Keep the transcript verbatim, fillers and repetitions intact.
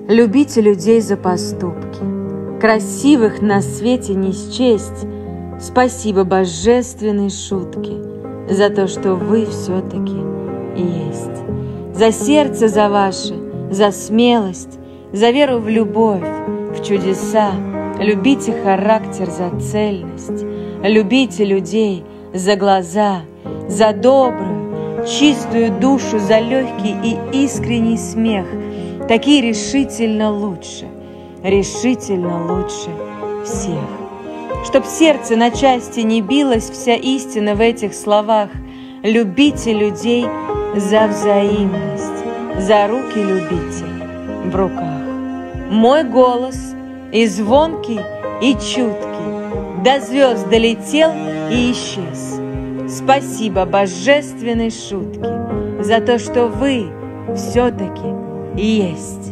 Любите людей за поступки, красивых на свете не счесть. Спасибо божественной шутке за то, что вы все-таки есть. За сердце за ваше, за смелость, за веру в любовь, в чудеса. Любите характер за цельность, любите людей за глаза, за добрую, чистую душу, за легкий и искренний смех. Такие решительно лучше, решительно лучше всех. Чтоб сердце на части не билось, вся истина в этих словах. Любите людей за взаимность, за руки любите в руках. Мой голос и звонкий, и чуткий до звезд долетел и исчез. Спасибо божественной шутке за то, что вы все-таки есть.